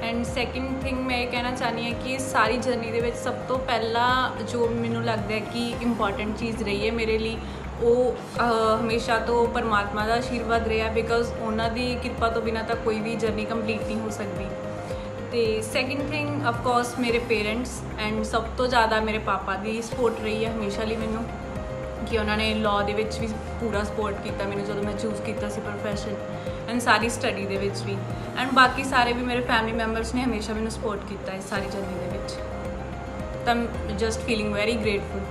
And second thing मैं कहना चाहनी है कि सारी जर्नी दे विच सब तो पहला जो मैनू लगता है कि इंपॉर्टेंट चीज़ रही है मेरे लिए वो हमेशा तो परमात्मा का आशीर्वाद रहा, बिकॉज उन्होंने कृपा तो बिना तो कोई भी जर्नी कंप्लीट नहीं हो सकती। तो सैकेंड थिंग ऑफकोर्स मेरे पेरेंट्स एंड सब तो ज़्यादा मेरे पापा की सपोर्ट रही है हमेशा लिए मैनू, कि उन्होंने लॉ दे विच भी पूरा सपोर्ट किया मैंने जो मैं चूज़ किया प्रोफैशन एंड सारी स्टडी दे विच भी, एंड बाकी सारे भी मेरे फैमिली मैंबरस ने हमेशा मैंने सपोर्ट किया इस सारी जर्नी दे विच। तो I just feeling very grateful.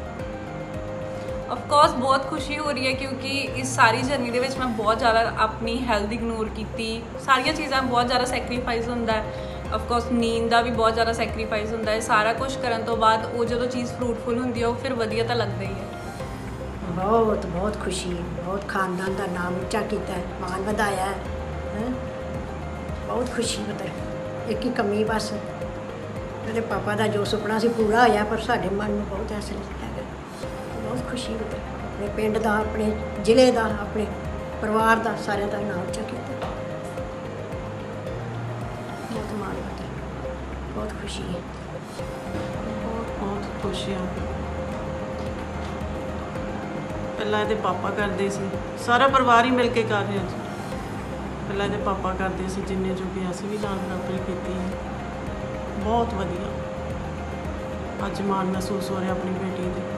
Of course बहुत खुशी हो रही है क्योंकि इस सारी जर्नी दे विच मैं बहुत ज़्यादा अपनी हैल्थ इग्नोर की, सारिया चीज़ां बहुत ज़्यादा सैक्रीफाइस होंदा है। ऑफकोर्स नींद का भी बहुत ज़्यादा सैक्रीफाइस होंदा है। सारा कुछ करन तो बाद वो जो चीज़ फ्रूटफुल होंदी है वो फिर वधिया तो लगता ही है। बहुत बहुत खुशी, बहुत खानदान का नाम उच्चा किया है, मान बढ़ाया है, बहुत खुशी। मतलब एक ही कमी बस मेरे पापा का जो सुपना से पूरा होया, पर साढ़े मन में बहुत ऐसा है, बहुत खुशी। मतलब अपने पिंड का, अपने जिले का, अपने परिवार का, सारे का नाम उच्चा किया, बहुत मान बढ़ा, बहुत खुशी है, बहुत खुशियाँ। पहला ये पापा करते सी, सारा परिवार ही मिल के कर रहे जी। पहला ये पापा करते सी, जिन्ने जो कि असीं भी जान बराबरी की है, बहुत वधिया। अज माण महसूस हो रहा अपनी बेटी दे।